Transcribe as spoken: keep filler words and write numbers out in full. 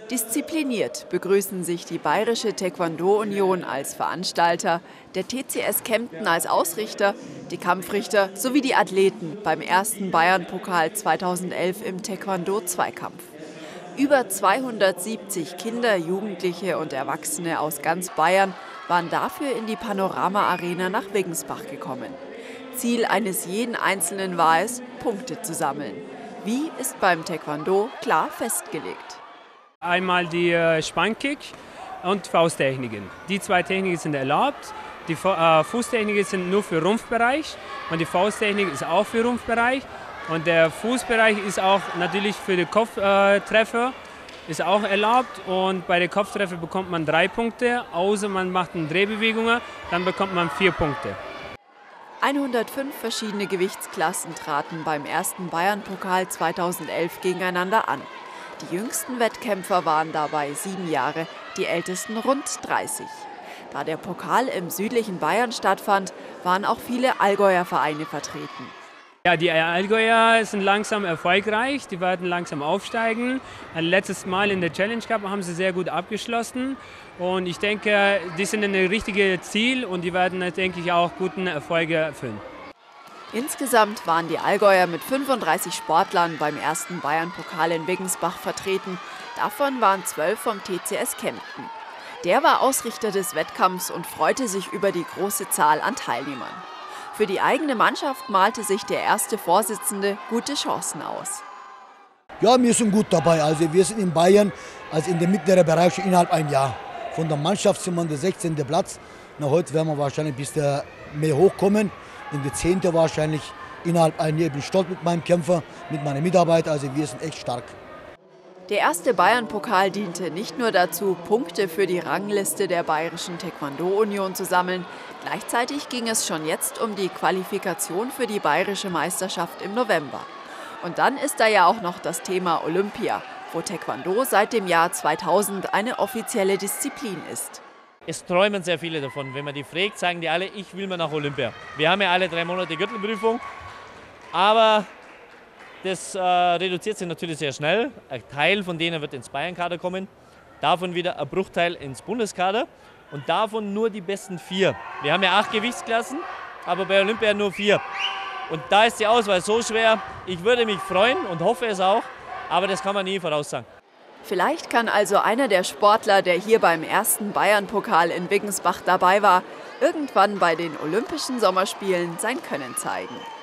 Diszipliniert begrüßen sich die Bayerische Taekwondo-Union als Veranstalter, der T C S Kempten als Ausrichter, die Kampfrichter sowie die Athleten beim ersten Bayern-Pokal zweitausendelf im Taekwondo-Zweikampf. Über zweihundertsiebzig Kinder, Jugendliche und Erwachsene aus ganz Bayern waren dafür in die Panorama-Arena nach Wiggensbach gekommen. Ziel eines jeden Einzelnen war es, Punkte zu sammeln. Wie ist beim Taekwondo klar festgelegt. Einmal die äh, Spannkick und Fausttechniken. Die zwei Techniken sind erlaubt. Die äh, Fußtechniken sind nur für Rumpfbereich und die Fausttechnik ist auch für Rumpfbereich. Und der Fußbereich ist auch natürlich für die Kopftreffer äh, ist auch erlaubt. Und bei den Kopftreffer bekommt man drei Punkte, außer man macht eine Drehbewegung, dann bekommt man vier Punkte. hundertfünf verschiedene Gewichtsklassen traten beim ersten Bayern-Pokal zweitausendelf gegeneinander an. Die jüngsten Wettkämpfer waren dabei sieben Jahre, die ältesten rund dreißig. Da der Pokal im südlichen Bayern stattfand, waren auch viele Allgäuer Vereine vertreten. Ja, die Allgäuer sind langsam erfolgreich, die werden langsam aufsteigen. Letztes Mal in der Challenge Cup haben sie sehr gut abgeschlossen und ich denke, die sind ein richtiges Ziel und die werden, denke ich, auch guten Erfolge erfüllen. Insgesamt waren die Allgäuer mit fünfunddreißig Sportlern beim ersten Bayern-Pokal in Wiggensbach vertreten. Davon waren zwölf vom T C S Kempten. Der war Ausrichter des Wettkampfs und freute sich über die große Zahl an Teilnehmern. Für die eigene Mannschaft malte sich der erste Vorsitzende gute Chancen aus. Ja, wir sind gut dabei. Also wir sind in Bayern, also in dem mittleren Bereich schon innerhalb ein Jahr. Von der Mannschaft sind wir der sechzehnte Platz. Na, heute werden wir wahrscheinlich bis der mehr hochkommen. In der zehnte wahrscheinlich innerhalb ein Jahr. Ich bin stolz mit meinem Kämpfer, mit meinen Mitarbeitern. Also wir sind echt stark. Der erste Bayern-Pokal diente nicht nur dazu, Punkte für die Rangliste der Bayerischen Taekwondo-Union zu sammeln. Gleichzeitig ging es schon jetzt um die Qualifikation für die Bayerische Meisterschaft im November. Und dann ist da ja auch noch das Thema Olympia, wo Taekwondo seit dem Jahr zweitausend eine offizielle Disziplin ist. Es träumen sehr viele davon. Wenn man die fragt, sagen die alle, ich will mal nach Olympia. Wir haben ja alle drei Monate Gürtelprüfung, aber das äh, reduziert sich natürlich sehr schnell. Ein Teil von denen wird ins Bayern-Kader kommen, davon wieder ein Bruchteil ins Bundeskader und davon nur die besten vier. Wir haben ja acht Gewichtsklassen, aber bei Olympia nur vier. Und da ist die Auswahl so schwer. Ich würde mich freuen und hoffe es auch, aber das kann man nie voraussagen. Vielleicht kann also einer der Sportler, der hier beim ersten Bayern-Pokal in Wiggensbach dabei war, irgendwann bei den Olympischen Sommerspielen sein Können zeigen.